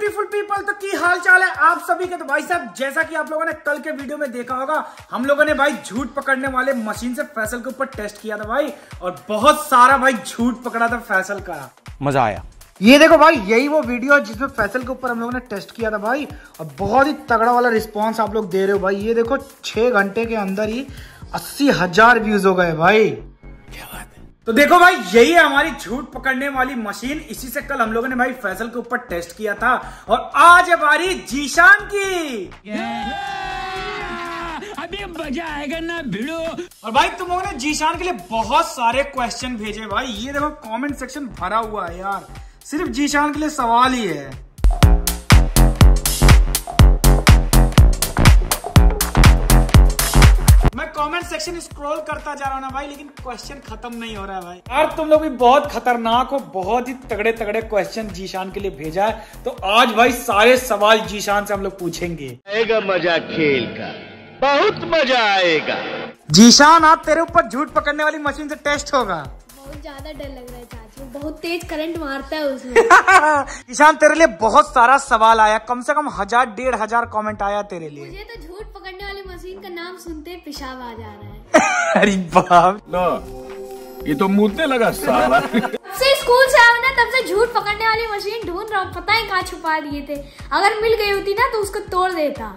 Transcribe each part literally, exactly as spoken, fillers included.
Beautiful people, तो की हाल चाल है आप सभी के। तो भाई साहब जैसा कि आप लोगों ने कल के वीडियो में देखा होगा, हम लोगों ने भाई झूठ पकड़ने वाले मशीन से फैसल के ऊपर टेस्ट किया था भाई, और बहुत सारा भाई झूठ पकड़ा था फैसल का। मजा आया। ये देखो भाई, यही वो वीडियो जिसमें फैसल के ऊपर हम लोगों ने टेस्ट किया था भाई, और बहुत ही तगड़ा वाला रिस्पॉन्स आप लोग दे रहे हो भाई। ये देखो छह घंटे के अंदर ही अस्सी हजार व्यूज हो गए भाई, क्या बात है। तो देखो भाई, यही है हमारी झूठ पकड़ने वाली मशीन। इसी से कल हम लोगों ने भाई फैसल के ऊपर टेस्ट किया था, और आज है बारी जीशान की। अभी मजा आएगा ना भिड़ो। और भाई तुम लोगों ने जीशान के लिए बहुत सारे क्वेश्चन भेजे भाई। ये देखो कमेंट सेक्शन भरा हुआ है यार, सिर्फ जीशान के लिए सवाल ही है। मैं कमेंट सेक्शन स्क्रॉल करता जा रहा हूं ना भाई, लेकिन क्वेश्चन खत्म नहीं हो रहा है भाई। यार तुम लोग भी बहुत खतरनाक हो, बहुत ही तगड़े तगड़े क्वेश्चन जीशान के लिए भेजा है। तो आज भाई सारे सवाल जीशान से हम लोग पूछेंगे। आएगा मजा खेल का, बहुत मजा आएगा। जीशान आज तेरे ऊपर झूठ पकड़ने वाली मशीन से टेस्ट होगा। बहुत ज्यादा डर लग रहा है चाचू, बहुत तेज करंट मारता है उसमें। जीशान तेरे लिए बहुत सारा सवाल आया, कम से कम हजार डेढ़ हजार कॉमेंट आया तेरे लिए। मुझे तो झूठ पकड़ने वाली मशीन का नाम सुनते पेशाब आ जा रहा है। अरे बाप, लो ये तो मुझे लगा साला। तब से स्कूल से आया ना, तब से झूठ पकड़ने वाली मशीन ढूंढ रहा हूँ, पता है कहाँ छुपा दिए थे। अगर मिल गई होती ना तो उसको तोड़ देता।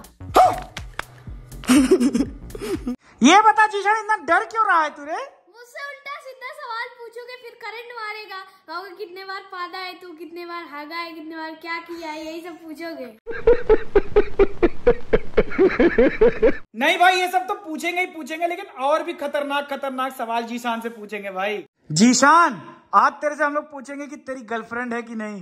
ये बता जीशान, इतना डर क्यों रहा है तुझे? मुझसे उल्टा सीधा सवाल पूछोगे, फिर करंट मारेगा, कहोगे कितने बार पादा है तू, कितने बार हागा है, कितने बार क्या किया है, यही सब पूछोगे। नहीं भाई, ये सब तो पूछेंगे ही पूछेंगे, लेकिन और भी खतरनाक खतरनाक सवाल जीशान से पूछेंगे भाई। जीशान आज तेरे से हम लोग पूछेंगे कि तेरी गर्लफ्रेंड है कि नहीं।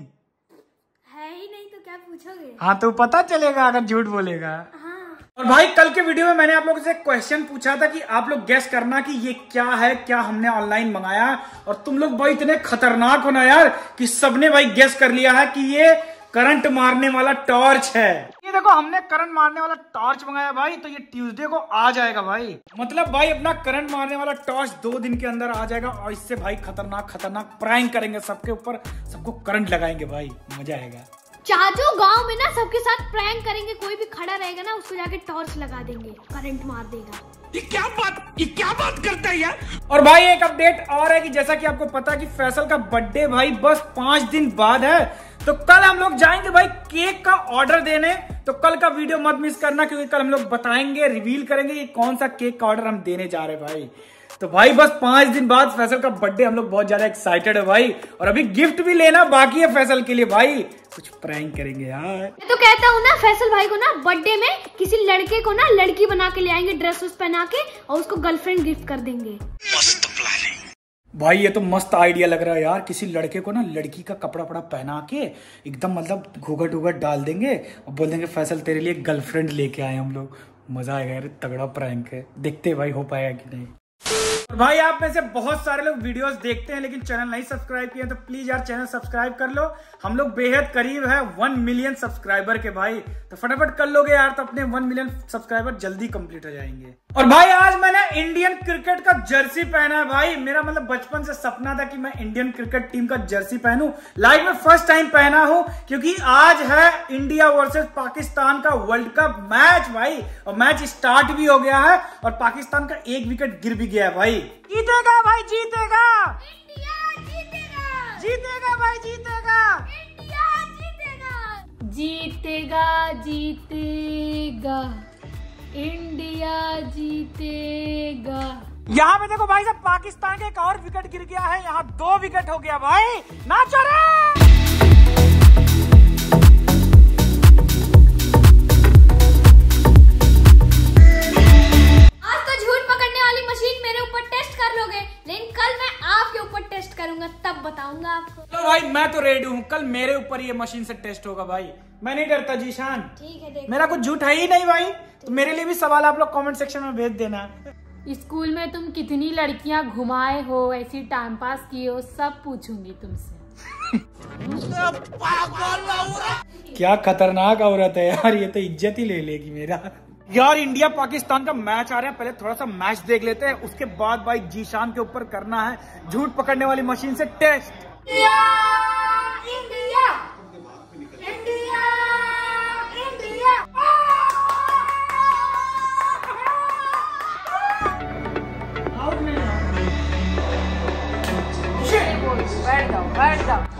है ही नहीं तो क्या पूछोगे? हाँ तो पता चलेगा अगर झूठ बोलेगा। हाँ। और भाई कल के वीडियो में मैंने आप लोगों से क्वेश्चन पूछा था कि आप लोग गेस करना कि ये क्या है, क्या हमने ऑनलाइन मंगाया। और तुम लोग भाई इतने खतरनाक हो ना यार कि सबने भाई गेस कर लिया है कि ये करंट मारने वाला टॉर्च है। ये देखो हमने करंट मारने वाला टॉर्च मंगाया भाई, तो ये ट्यूसडे को आ जाएगा भाई। मतलब भाई अपना करंट मारने वाला टॉर्च दो दिन के अंदर आ जाएगा, और इससे भाई खतरनाक खतरनाक प्रैंक करेंगे सबके ऊपर, सबको करंट लगाएंगे भाई, मजा आएगा। चाचू गांव में ना सबके साथ प्रैंक करेंगे, कोई भी खड़ा रहेगा ना उसको जाके टॉर्च लगा देंगे, करंट मार देगा। ये क्या बात, ये क्या बात करता है यार। और भाई एक अपडेट और है कि जैसा कि आपको पता है कि फैसल का बर्थडे भाई बस पांच दिन बाद है, तो कल हम लोग जाएंगे भाई केक का ऑर्डर देने। तो कल का वीडियो मत मिस करना, क्योंकि कल हम लोग बताएंगे, रिवील करेंगे कि कौन सा केक का ऑर्डर हम देने जा रहे हैं भाई। तो भाई बस पांच दिन बाद फैसल का बर्थडे, हम लोग बहुत ज्यादा एक्साइटेड है भाई। और अभी गिफ्ट भी लेना बाकी है फैसल के लिए भाई, कुछ प्रैंक करेंगे यार। मैं तो कहता हूँ ना फैसल भाई को ना बर्थडे में किसी लड़के को ना लड़की बना के ले आएंगे, ड्रेस उस पहना के, और उसको गर्लफ्रेंड गिफ्ट कर देंगे। मस्त प्लानिंग भाई, ये तो मस्त आइडिया लग रहा है यार। किसी लड़के को ना लड़की का कपड़ा वपड़ा पहना के एकदम मतलब घूंघट उघट डाल देंगे और बोल देंगे फैसल तेरे लिए गर्लफ्रेंड लेके आए हम लोग। मजा आएगा यार, तगड़ा प्रैंक है। देखते हैं भाई हो पाएगा कि नहीं। भाई आप में से बहुत सारे लोग वीडियोस देखते हैं लेकिन चैनल नहीं सब्सक्राइब किया, तो प्लीज यार चैनल सब्सक्राइब कर लो। हम लोग बेहद करीब है वन मिलियन सब्सक्राइबर के भाई, तो फटाफट कर लोगे यार, तो अपने वन मिलियन सब्सक्राइबर जल्दी कंप्लीट हो जाएंगे। और भाई आज मैंने इंडियन क्रिकेट का जर्सी पहना है भाई। मेरा मतलब बचपन से सपना था कि मैं इंडियन क्रिकेट टीम का जर्सी पहनूं, लाइफ में फर्स्ट टाइम पहना हूं, क्योंकि आज है इंडिया वर्सेस पाकिस्तान का वर्ल्ड कप मैच भाई। और मैच स्टार्ट भी हो गया है, और पाकिस्तान का एक विकेट गिर भी गया है भाई। जीतेगा भाई, जीतेगा इंडिया, जीतेगा जीतेगा भाई, जीतेगा इंडिया, जीतेगा जीतेगा जीतेगा इंडिया, जीतेगा। यहाँ पे देखो भाई साहब, पाकिस्तान का एक और विकेट गिर गया है, यहाँ दो विकेट हो गया भाई। नाचो रे। लेकिन कल मैं आपके ऊपर टेस्ट करूंगा, तब बताऊंगा आपको। तो भाई मैं तो रेडी हूँ, कल मेरे ऊपर ये मशीन से टेस्ट होगा भाई। मैं नहीं डरता जीशान। ठीक है, देख मेरा कुछ झूठ है ही नहीं भाई। तो मेरे लिए भी सवाल आप लोग कमेंट सेक्शन में भेज देना। स्कूल में तुम कितनी लड़कियां घुमाए हो, ऐसी टाइम पास किए हो, सब पूछूंगी तुमसे। क्या खतरनाक औरत है यार, ये तो इज्जत ही ले लेगी मेरा। यार इंडिया पाकिस्तान का मैच आ रहा है, पहले थोड़ा सा मैच देख लेते हैं, उसके बाद भाई जीशान के ऊपर करना है झूठ पकड़ने वाली मशीन से टेस्ट। India, India, India.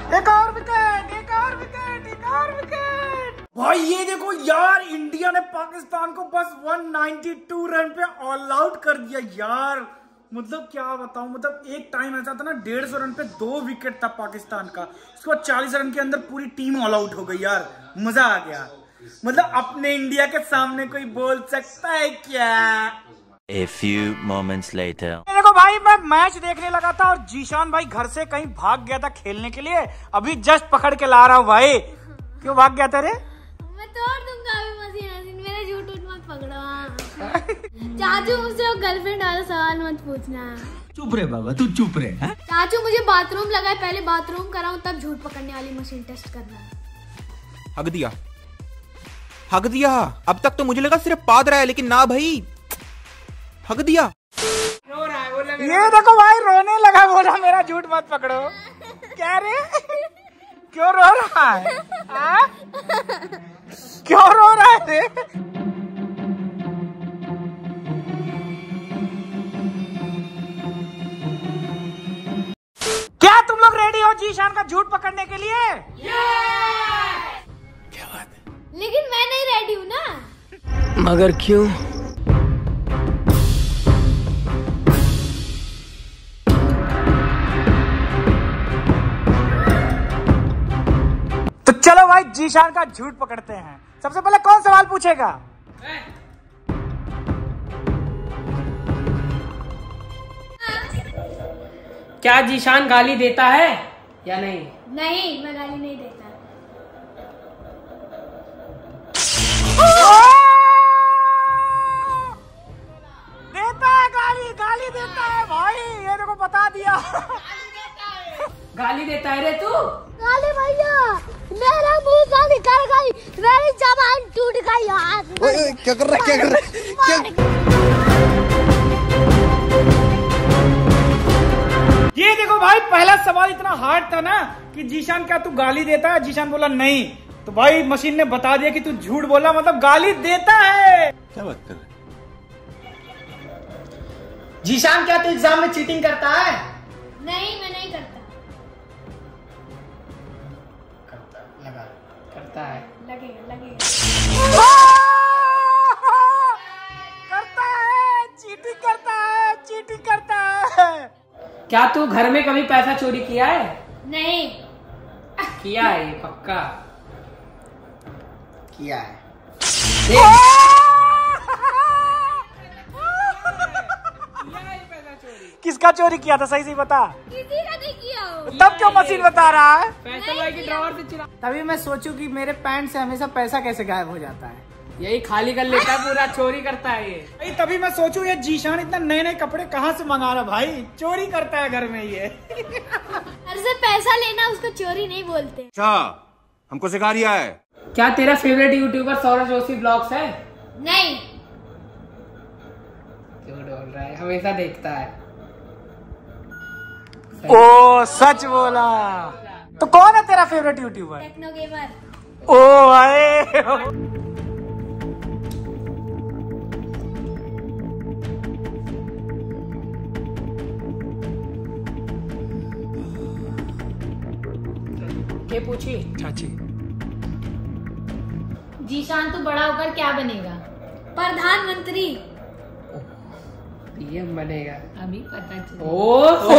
एक और विकेट, एक और विकेट, एक और विकेट। भाई ये देखो यार, इंडिया ने पाकिस्तान को बस एक सौ बानवे रन पे ऑल आउट कर दिया यार। मतलब क्या बताऊं, मतलब एक टाइम ऐसा था ना, डेढ़ सौ रन पे दो विकेट था पाकिस्तान का, उसके बाद चालीस रन के अंदर पूरी टीम ऑल आउट हो गई यार। मजा आ गया। मतलब अपने इंडिया के सामने कोई बोल सकता है क्या? A few moments later. देखो भाई, मैं मैच देखने लगा था और जीशान भाई घर से कहीं भाग गया था खेलने के लिए। अभी जस्ट पकड़ के ला रहा हूँ भाई। क्यों भाग गया था रे? मैं तोड़ दूंगा अभी मशीन मशीन, मेरे झूठ उठ मत पकड़ो। चाचू मुझसे गर्लफ्रेंड वाला सवाल मत पूछना। चुप रे बाबा, तू चुप रे। है? चाचू मुझे बाथरूम लगा है, पहले बाथरूम कराऊं तब झूठ पकड़ने वाली मशीन टेस्ट करना है। हक दिया, हक दिया। अब तक तो मुझे लगा सिर्फ पाद रहा है, लेकिन ना भाई, हक दिया। रो रहा है, बोला ये देखो भाई, रोने लगा, बोला मेरा झूठ मत पकड़ो। क्या रे? क्यों रो रहा है? आ? क्यों रो रहा है रे? क्या तुम लोग रेडी हो जीशान का झूठ पकड़ने के लिए? क्या बात है? लेकिन मैं नहीं रेडी हूँ ना। मगर क्यों? तो चलो भाई, जीशान का झूठ पकड़ते हैं। सबसे पहले कौन सवाल पूछेगा? क्या जीशान गाली देता है या नहीं? नहीं, मैं गाली नहीं देता। देता है गाली, गाली देता है भाई, ये देखो बता दिया। गाली देता है रे तू? गाली भैया, मेरा मुंह से निकल गई, मेरी जबान टूट गई यार। ओए, क्या कर रहा है, क्या कर रहा है? क्या? ये देखो भाई, पहला सवाल इतना हार्ड था ना कि जीशान क्या तू गाली देता है? जीशान बोला नहीं, तो भाई मशीन ने बता दिया कि तू झूठ बोला, मतलब गाली देता है। क्या बात कर रहे? जीशान क्या तू एग्जाम में चीटिंग करता है? नहीं, मैं नहीं करता। करता लगा करता है लगेगा लगेगा। करता है, चीटिंग करता है, चीटिंग करता है। क्या तू घर में कभी पैसा चोरी किया है? नहीं किया है, ये पक्का किया है। किसका चोरी किया था, सही सही बता। किसी का नहीं किया हो। तब क्यों मशीन बता रहा है? पैसा भाई की ड्रॉवर से चुरा। तभी मैं सोचूं कि मेरे पैंट से हमेशा पैसा कैसे गायब हो जाता है। यही खाली कर लेता है, पूरा चोरी करता है ये। भाई तभी मैं सोचूं ये जीशान इतना नए नए कपड़े कहाँ से मंगा रहा भाई, चोरी करता है घर में ये। घर से पैसा लेना उसको चोरी नहीं बोलते। अच्छा, हमको सिखा रिया है। क्या तेरा favourite YouTuber Saurabh Joshi vlogs है? नहीं। क्यों बोल रहा है, हमेशा देखता है। ओ सच बोला। तो कौन है तेरा फेवरेट यूट्यूबर? Techno gamer. ओ आए। के पूछी? चाची। जीशान तू बड़ा होकर क्या बनेगा? प्रधानमंत्री। पीएम बनेगा। अभी पता चला। ओ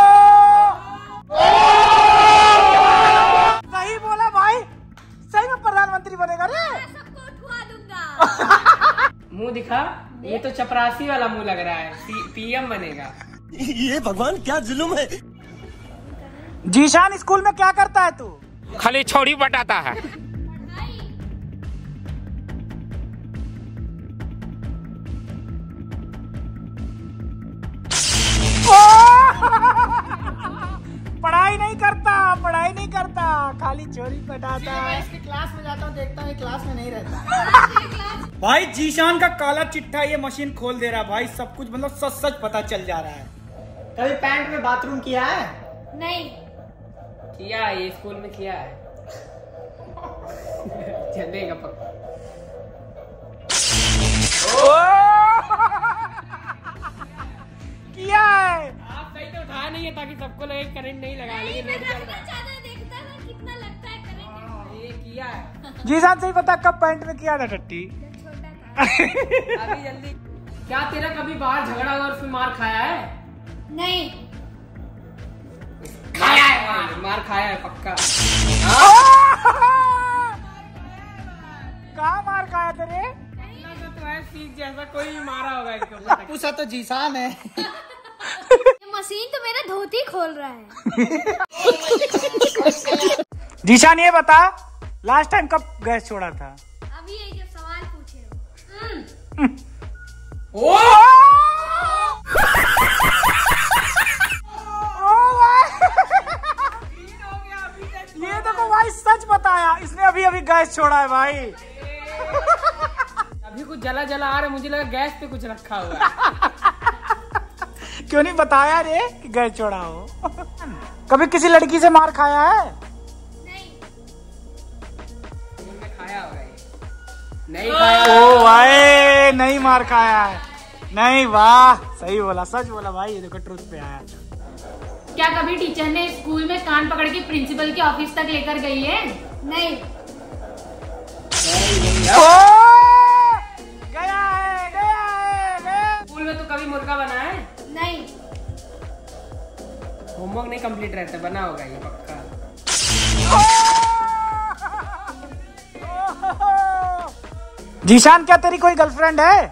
सही बोला भाई, सही में प्रधानमंत्री बनेगा रे। सबको उठवा दूंगा। मुंह दिखा, ये तो चपरासी वाला मुंह लग रहा है। पी, पीएम बनेगा। ये भगवान क्या जुल्म है। जीशान स्कूल में क्या करता है तू? खाली छोड़ी बटाता है। पढ़ाई नहीं करता, पढ़ाई नहीं करता, खाली चोरी पटाता है। इसके क्लास में जाता हूँ, देखता हूँ क्लास में नहीं रहता। भाई जीशान का काला चिट्ठा ये मशीन खोल दे रहा है भाई, सब कुछ मतलब सच सच पता चल जा रहा है। कभी पैंट में बाथरूम किया है? नहीं। किया है, ये स्कूल में किया है। चलेगा पक्का। किया है। आप सही तो उठाया नहीं है ताकि सबको लगे करंट नहीं लगा, लेकिन मैं घर में चादर देखता जीशान सही बता कब पैंट में किया था टट्टी? अभी जल्दी। क्या तेरा कभी बाहर झगड़ा हुआ और फिर मार खाया है? नहीं। खाया है, मार खाया है पक्का। कहाँ मार खाया तेरे? तो है सीख जैसा कोई भी मारा होगा इसको। पूछा तो जीशान है। ये मशीन तो मेरा धोती खोल रहा है। जीशान ये बता लास्ट टाइम कब गैस छोड़ा था? अभी ये जब सवाल पूछे हो। ओ! ये देखो भाई सच बताया इसने, अभी अभी गैस छोड़ा है भाई। अभी कुछ जला जला आ रहा है, मुझे लगा गैस पे कुछ रखा हुआ है। क्यों नहीं बताया रे कि गैस छोड़ा हो? कभी किसी लड़की से मार खाया है? नहीं। तुमने खाया होगा ये। नहीं खाया। ओ भाई नहीं मार खाया है। नहीं वाह सही बोला, सच बोला भाई। ये देखो ट्रुथ पे आया। क्या कभी टीचर ने स्कूल में कान पकड़ के प्रिंसिपल के ऑफिस तक लेकर गई है? नहीं। ओ! गया है, गया है, गया। स्कूल में तो कभी मुर्गा बना है? नहीं। होमवर्क नहीं कंप्लीट रहता, बना होगा ये पक्का। जीशान क्या तेरी कोई गर्लफ्रेंड है?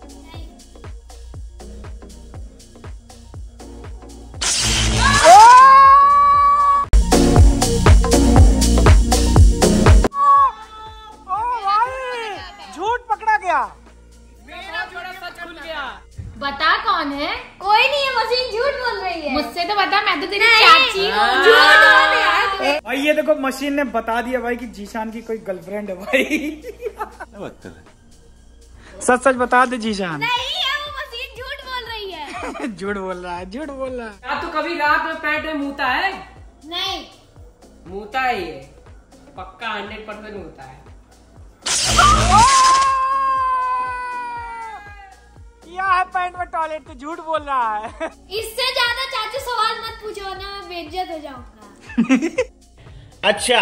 बता कौन है? कोई नहीं है, मशीन झूठ बोल रही है। मुझसे तो बता, मैं तो तेरी चाची हूँ। झूठ बोल रही है। भाई ये देखो मशीन ने बता दिया भाई कि जीशान की कोई गर्लफ्रेंड है भाई। सच सच बता दे जीशान। नहीं है, वो मशीन झूठ बोल रही है। झूठ बोल रहा है, झूठ बोल रहा है। क्या तू कभी रात में पैंट में मुता है? नहीं। मुता है ये पक्का, हंड्रेड परसेंट मुता है। क्या है पैंट में टॉयलेट तो झूठ बोल रहा है। इससे ज्यादा चाचू सवाल मत पूछो ना, मैं बेइज्जत हो जाऊंगा। अच्छा।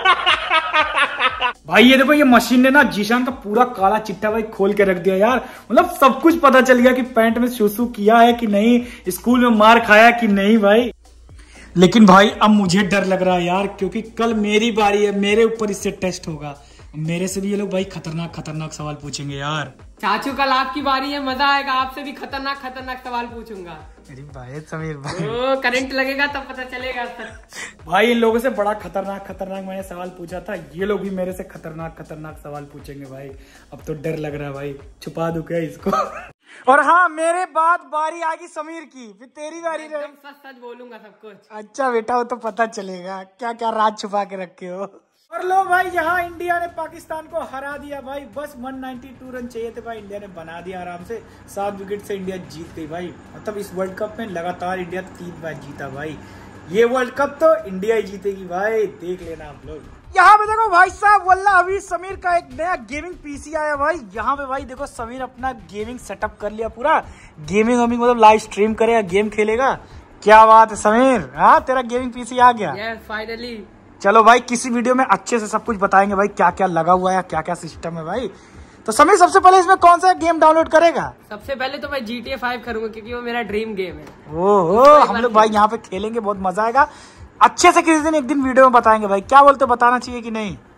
भाई ये देखो ये मशीन ने ना जीशान का पूरा काला चिट्टा भाई खोल के रख दिया यार। मतलब सब कुछ पता चल गया कि पैंट में शूशू किया है कि नहीं, स्कूल में मार खाया कि नहीं भाई। लेकिन भाई अब मुझे डर लग रहा है यार, क्योंकि कल मेरी बारी है, मेरे ऊपर इससे टेस्ट होगा। मेरे से भी ये लोग भाई खतरनाक खतरनाक सवाल पूछेंगे यार। चाचू कल आपकी बारी है, मजा आएगा। आपसे भी खतरनाक खतरनाक सवाल पूछूंगा। अरे भाई समीर भाई, ओ, करंट लगेगा तब पता चलेगा। भाई इन लोगों से बड़ा खतरनाक खतरनाक मैंने सवाल पूछा था, ये लोग भी मेरे से खतरनाक खतरनाक सवाल पूछेंगे भाई। अब तो डर लग रहा है भाई, छुपा दूं क्या इसको? और हाँ मेरे बाद बारी आएगी समीर की, फिर तेरी बारी रहे। सच सच बोलूंगा सब कुछ। अच्छा बेटा वो तो पता चलेगा क्या क्या राज छुपा के रखे हो। और लो भाई यहाँ इंडिया ने पाकिस्तान को हरा दिया भाई। बस एक सौ बानवे रन चाहिए थे भाई, इंडिया ने बना दिया आराम से। सात विकेट से इंडिया जीत गई भाई। मतलब इस वर्ल्ड कप में लगातार इंडिया तीन बार जीता भाई। ये वर्ल्ड कप तो इंडिया ही जीतेगी भाई, देख लेना आप लोग। यहाँ पे देखो भाई साहब, वल्ला अभी समीर का एक नया गेमिंग पीसी आया भाई। यहाँ पे भाई देखो समीर अपना गेमिंग सेटअप कर लिया पूरा। गेमिंग वेमिंग मतलब लाइव स्ट्रीम करेगा, गेम खेलेगा। क्या बात है समीर, हाँ तेरा गेमिंग पीसी आ गया। yes, finally. चलो भाई किसी वीडियो में अच्छे से सब कुछ बताएंगे भाई, क्या क्या लगा हुआ है, क्या क्या सिस्टम है भाई। तो समीर सबसे पहले इसमें कौन सा गेम डाउनलोड करेगा? सबसे पहले तो मैं जी टी ए फाइव करूंगा, क्योंकि वो मेरा ड्रीम गेम है। ओहो हम लोग भाई यहाँ पे खेलेंगे, बहुत मजा आएगा। अच्छे से किसी दिन एक दिन वीडियो में बताएंगे भाई। क्या बोलते हो, बताना चाहिए कि नहीं?